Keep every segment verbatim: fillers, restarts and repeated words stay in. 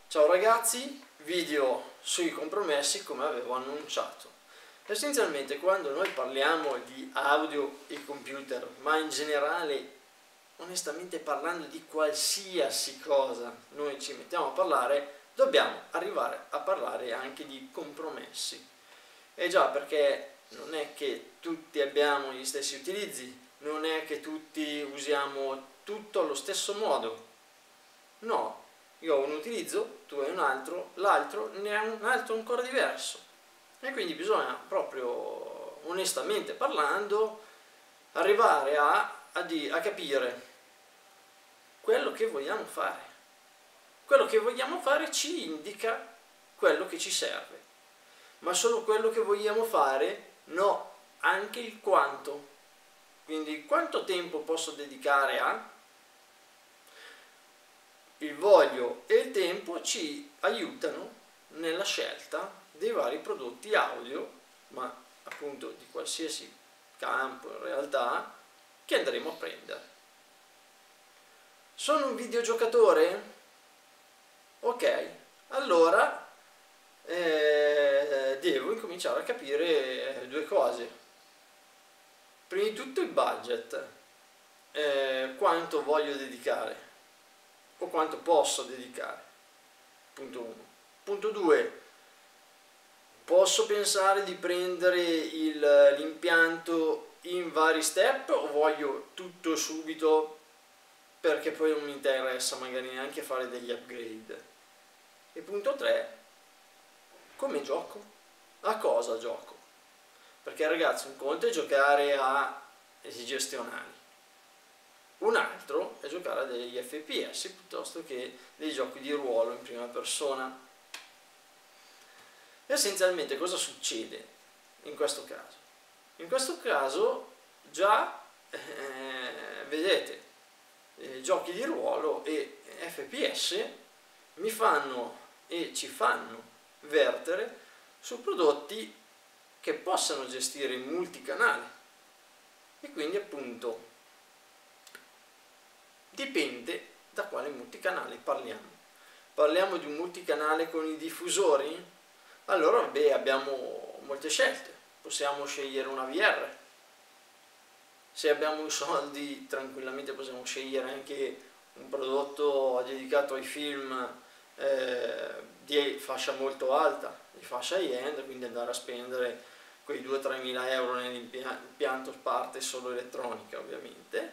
Ciao ragazzi, video sui compromessi come avevo annunciato. Essenzialmente quando noi parliamo di audio e computer, ma in generale, onestamente parlando di qualsiasi cosa noi ci mettiamo a parlare, dobbiamo arrivare a parlare anche di compromessi. E già perché non è che tutti abbiamo gli stessi utilizzi, non è che tutti usiamo tutto allo stesso modo. No. Io ho un utilizzo, tu hai un altro, l'altro ne ha un altro ancora diverso. E quindi bisogna proprio, onestamente parlando, arrivare a, a, di, a capire quello che vogliamo fare. Quello che vogliamo fare ci indica quello che ci serve. Ma solo quello che vogliamo fare? No, anche il quanto. Quindi quanto tempo posso dedicare a... Il voglio e il tempo ci aiutano nella scelta dei vari prodotti audio, ma appunto di qualsiasi campo in realtà, che andremo a prendere. Sono un videogiocatore? Ok, allora eh, devo incominciare a capire due cose. Prima di tutto il budget, eh, quanto voglio dedicare o quanto posso dedicare, punto uno. Punto due, posso pensare di prendere l'impianto in vari step o voglio tutto subito perché poi non mi interessa magari neanche fare degli upgrade. E punto tre, come gioco? A cosa gioco? Perché ragazzi, un conto è giocare a gestionali, un altro è giocare a degli F P S piuttosto che dei giochi di ruolo in prima persona. Essenzialmente cosa succede in questo caso? In questo caso già eh, vedete eh, giochi di ruolo e F P S mi fanno e ci fanno vertere su prodotti che possano gestire il multicanale e quindi appunto dipende da quale multicanale parliamo. Parliamo di un multicanale con i diffusori? Allora beh, abbiamo molte scelte. Possiamo scegliere una V R. Se abbiamo i soldi, tranquillamente possiamo scegliere anche un prodotto dedicato ai film eh, di fascia molto alta, di fascia high-end, quindi andare a spendere quei due tre mila euro nell'impianto parte solo elettronica ovviamente.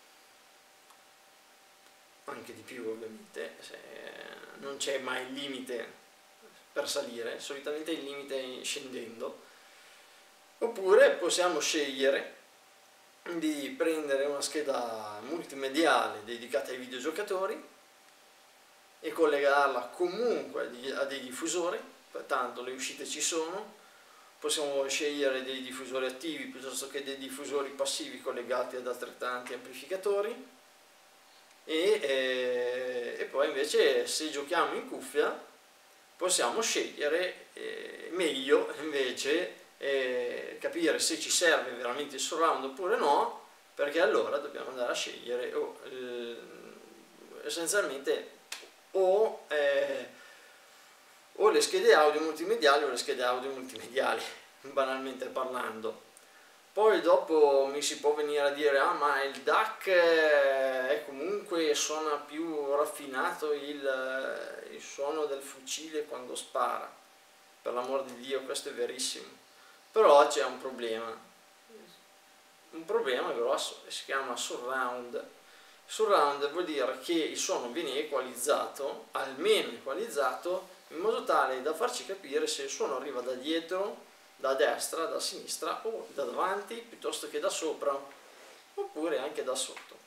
Anche di più ovviamente, se non c'è mai il limite per salire, solitamente il limite è scendendo. Oppure possiamo scegliere di prendere una scheda multimediale dedicata ai videogiocatori e collegarla comunque a dei diffusori, tanto le uscite ci sono. Possiamo scegliere dei diffusori attivi piuttosto che dei diffusori passivi collegati ad altrettanti amplificatori. E, eh, e poi invece se giochiamo in cuffia possiamo scegliere eh, meglio invece eh, capire se ci serve veramente il surround oppure no, perché allora dobbiamo andare a scegliere oh, eh, essenzialmente o, eh, o le schede audio multimediali o le schede audio multimediali banalmente parlando. Poi dopo mi si può venire a dire ah ma il D A C è comunque suona più raffinato il, il suono del fucile quando spara. Per l'amor di Dio, questo è verissimo. Però c'è un problema. Un problema grosso che si chiama surround. Surround vuol dire che il suono viene equalizzato, almeno equalizzato, in modo tale da farci capire se il suono arriva da dietro, da destra, da sinistra o da davanti piuttosto che da sopra oppure anche da sotto.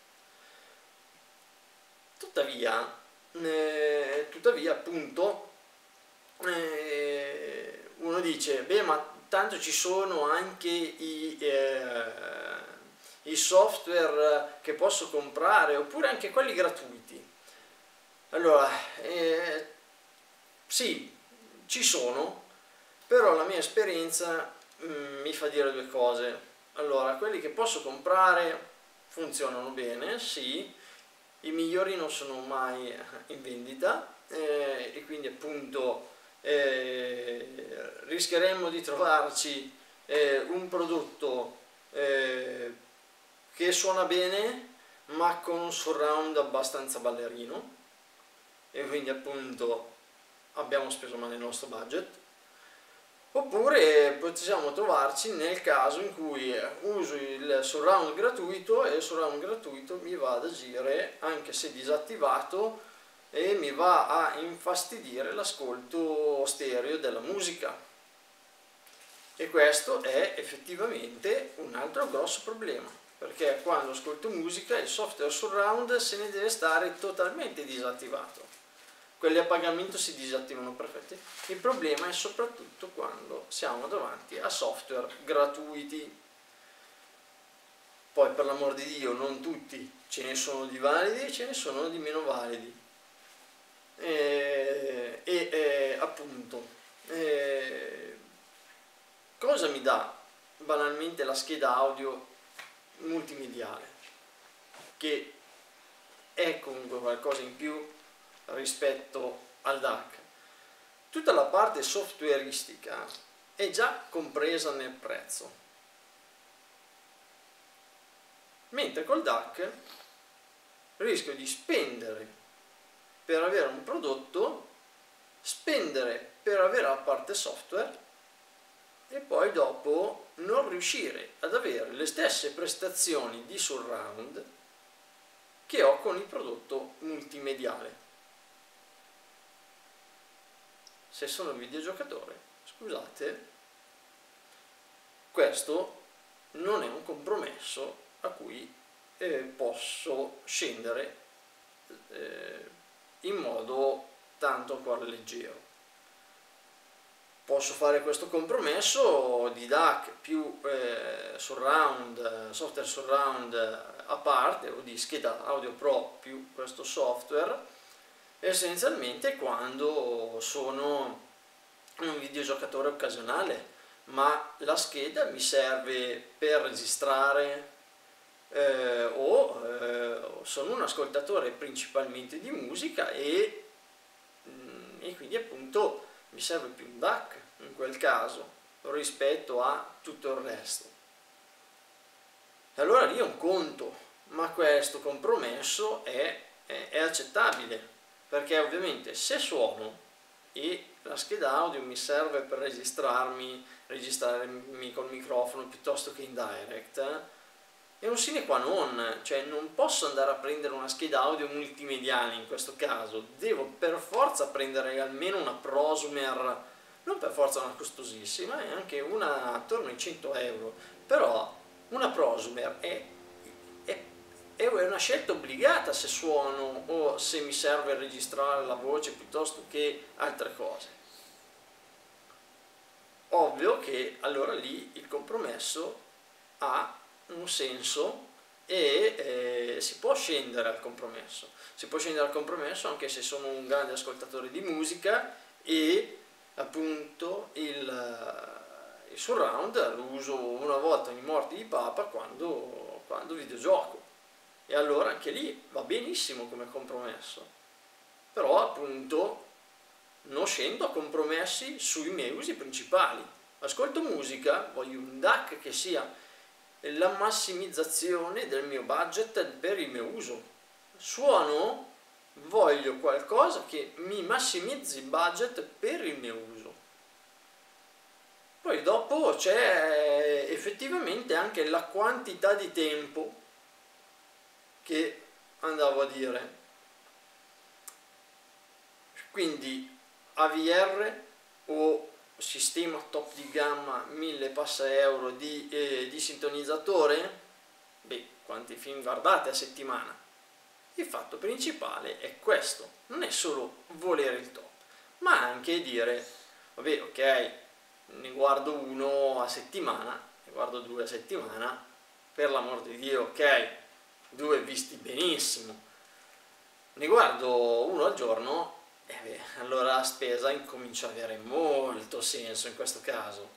Tuttavia, eh, tuttavia appunto eh, uno dice beh ma tanto ci sono anche i, eh, i software che posso comprare oppure anche quelli gratuiti. Allora eh, sì, ci sono. Però la mia esperienza mh, mi fa dire due cose. Allora, quelli che posso comprare funzionano bene, sì, i migliori non sono mai in vendita, eh, eh, e quindi appunto eh, rischieremmo di trovarci eh, un prodotto eh, che suona bene ma con un surround abbastanza ballerino, e quindi appunto abbiamo speso male il nostro budget. Oppure possiamo trovarci nel caso in cui uso il surround gratuito e il surround gratuito mi va ad agire, anche se disattivato, e mi va a infastidire l'ascolto stereo della musica. E questo è effettivamente un altro grosso problema, perché quando ascolto musica il software surround se ne deve stare totalmente disattivato. Quelli a pagamento si disattivano perfetti. Il problema è soprattutto quando siamo davanti a software gratuiti. Poi, per l'amor di Dio, non tutti, ce ne sono di validi e ce ne sono di meno validi. E, e, e appunto, e, cosa mi dà banalmente la scheda audio multimediale? Che è comunque qualcosa in più rispetto al D A C. Tutta la parte softwareistica è già compresa nel prezzo, mentre col D A C rischio di spendere per avere un prodotto, spendere per avere la parte software e poi dopo non riuscire ad avere le stesse prestazioni di surround che ho con il prodotto multimediale. Se sono videogiocatore, scusate, questo non è un compromesso a cui eh, posso scendere eh, in modo tanto cuore leggero. Posso fare questo compromesso di D A C più eh, surround, software surround a parte, o di scheda Audio Pro più questo software, essenzialmente quando sono un videogiocatore occasionale, ma la scheda mi serve per registrare eh, o eh, sono un ascoltatore principalmente di musica e, e quindi appunto mi serve più un D A C in quel caso rispetto a tutto il resto. E allora lì è un conto, ma questo compromesso è, è, è accettabile. Perché ovviamente se suono e la scheda audio mi serve per registrarmi, registrarmi col microfono piuttosto che in direct, è un sine qua non, cioè non posso andare a prendere una scheda audio multimediale in questo caso, devo per forza prendere almeno una prosumer, non per forza una costosissima, è anche una attorno ai cento euro, però una prosumer è è una scelta obbligata se suono o se mi serve registrare la voce piuttosto che altre cose. Ovvio che allora lì il compromesso ha un senso e eh, si può scendere al compromesso. Si può scendere al compromesso anche se sono un grande ascoltatore di musica e appunto il, il surround lo uso una volta ogni morte di papa quando, quando videogioco. E allora anche lì va benissimo come compromesso, però appunto non scendo a compromessi sui miei usi principali. Ascolto musica, voglio un D A C che sia la massimizzazione del mio budget per il mio uso. Suono, voglio qualcosa che mi massimizzi il budget per il mio uso. Poi dopo c'è effettivamente anche la quantità di tempo che andavo a dire. Quindi A V R o sistema top di gamma mille passa euro di, eh, di sintonizzatore, beh, quanti film guardate a settimana? Il fatto principale è questo, non è solo volere il top, ma anche dire, vabbè, ok, ne guardo uno a settimana, ne guardo due a settimana, per l'amor di Dio, ok, due visti benissimo, ne guardo uno al giorno, e beh, allora la spesa incomincia ad avere molto senso in questo caso,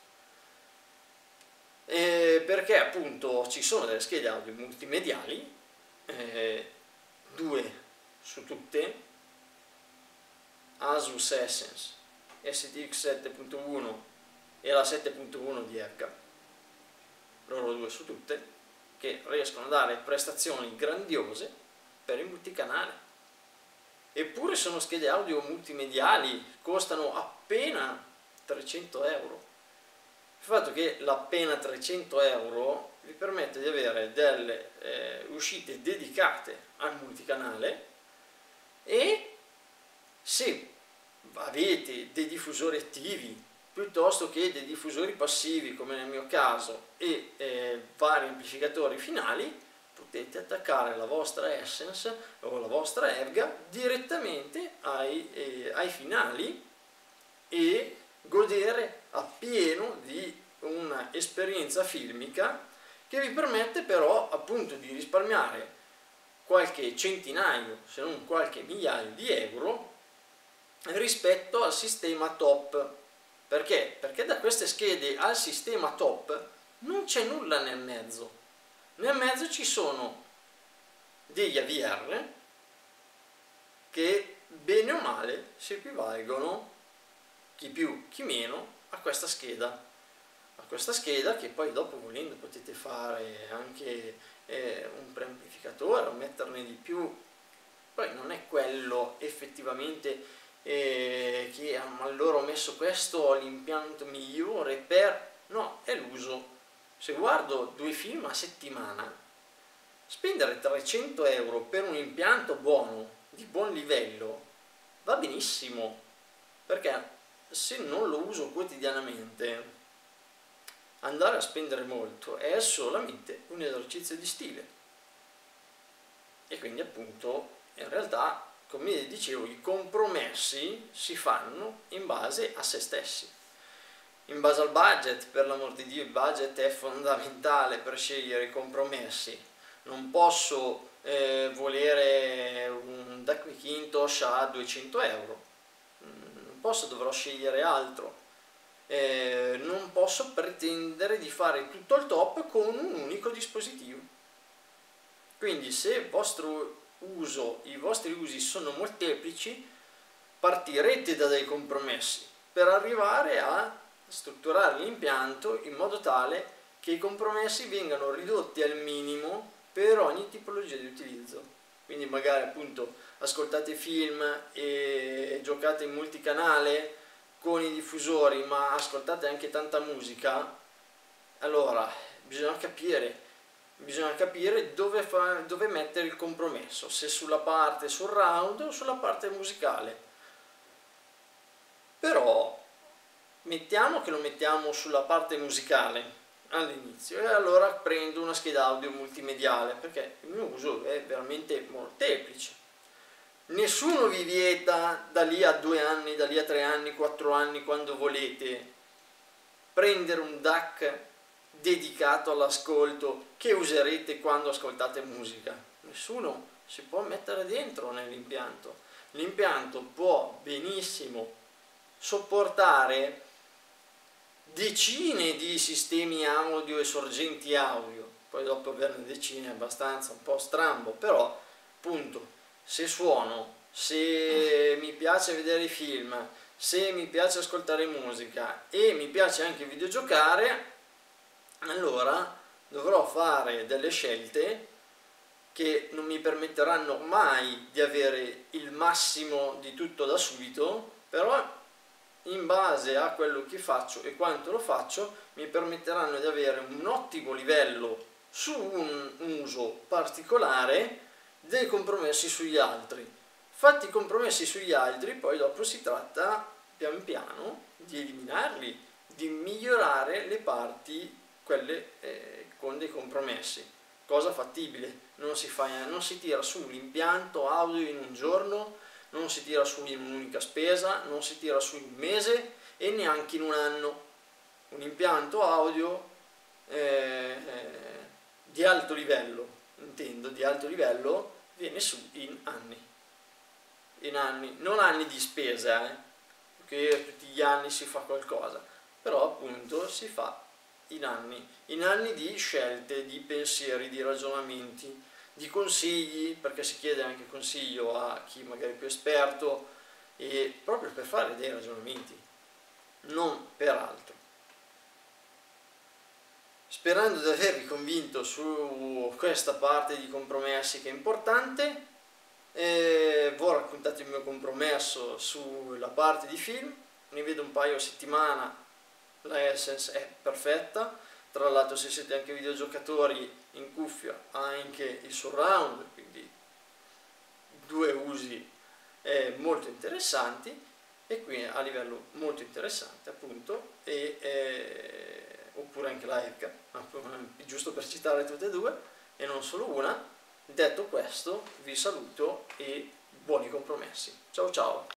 e perché appunto ci sono delle schede audio multimediali, eh, due su tutte Asus Essence S T X sette punto uno e la sette punto uno di Evga, loro due su tutte, che riescono a dare prestazioni grandiose per il multicanale. Eppure sono schede audio multimediali, costano appena trecento euro. Il fatto che l'appena trecento euro vi permette di avere delle eh, uscite dedicate al multicanale, e se avete dei diffusori attivi piuttosto che dei diffusori passivi come nel mio caso e eh, vari amplificatori finali, potete attaccare la vostra Essence o la vostra Evga direttamente ai, eh, ai finali e godere appieno di un'esperienza filmica che vi permette però appunto di risparmiare qualche centinaio, se non qualche migliaio di euro rispetto al sistema top. Perché? Perché da queste schede al sistema top non c'è nulla nel mezzo. Nel mezzo ci sono degli A V R che bene o male si equivalgono, chi più chi meno, a questa scheda. A questa scheda che poi dopo volendo potete fare anche eh, un preamplificatore o metterne di più. Poi non è quello effettivamente eh, che hanno loro messo questo l'impianto migliore per... no, è l'uso. Se guardo due film a settimana, spendere trecento euro per un impianto buono, di buon livello, va benissimo, perché se non lo uso quotidianamente, andare a spendere molto è solamente un esercizio di stile. E quindi appunto, in realtà, come dicevo, i compromessi si fanno in base a se stessi. In base al budget, per l'amor di Dio, il budget è fondamentale per scegliere i compromessi. Non posso eh, volere un D A C Macintosh a duecento euro, non posso, dovrò scegliere altro. Eh, non posso pretendere di fare tutto il top con un unico dispositivo. Quindi se il vostro uso, i vostri usi sono molteplici, partirete da dei compromessi per arrivare a strutturare l'impianto in modo tale che i compromessi vengano ridotti al minimo per ogni tipologia di utilizzo. Quindi magari appunto ascoltate film e giocate in multicanale con i diffusori, ma ascoltate anche tanta musica, allora bisogna capire bisogna capire dove, fa, dove mettere il compromesso, se sulla parte surround o sulla parte musicale. Però mettiamo che lo mettiamo sulla parte musicale all'inizio, e allora prendo una scheda audio multimediale, perché il mio uso è veramente molteplice. Nessuno vi vieta da lì a due anni, da lì a tre anni, quattro anni, quando volete, prendere un D A C dedicato all'ascolto che userete quando ascoltate musica. Nessuno si può mettere dentro nell'impianto. L'impianto può benissimo sopportare decine di sistemi audio e sorgenti audio, poi dopo averne decine è abbastanza un po' strambo, però appunto se suono, se mi piace vedere i film, se mi piace ascoltare musica e mi piace anche videogiocare, allora dovrò fare delle scelte che non mi permetteranno mai di avere il massimo di tutto da subito, però in base a quello che faccio e quanto lo faccio mi permetteranno di avere un ottimo livello su un uso particolare, dei compromessi sugli altri. Fatti i compromessi sugli altri, poi dopo si tratta pian piano di eliminarli, di migliorare le parti, quelle eh, con dei compromessi. Cosa fattibile, non si, fa, non si tira su l'impianto audio in un giorno, non si tira su in un'unica spesa, non si tira su in un mese e neanche in un anno. Un impianto audio eh, eh, di alto livello, intendo di alto livello, viene su in anni. In anni, non anni di spesa, eh, perché tutti gli anni si fa qualcosa, però appunto si fa in anni, in anni di scelte, di pensieri, di ragionamenti, di consigli, perché si chiede anche consiglio a chi magari è più esperto, e proprio per fare dei ragionamenti, non per altro. Sperando di avervi convinto su questa parte di compromessi che è importante, eh, vi ho raccontato il mio compromesso sulla parte di film, ne vedo un paio a settimana, la Essence è perfetta, tra l'altro se siete anche videogiocatori in cuffia ha anche il surround, quindi due usi eh, molto interessanti, e qui a livello molto interessante appunto, e, eh, oppure anche la Ecca, giusto per citare tutte e due e non solo una. Detto questo vi saluto e buoni compromessi, ciao ciao.